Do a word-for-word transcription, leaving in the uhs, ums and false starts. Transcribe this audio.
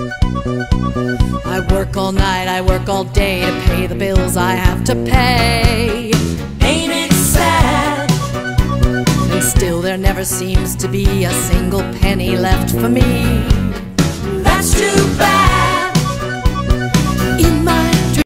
I work all night, I work all day to pay the bills I have to pay. Ain't it sad? And still there never seems to be a single penny left for me.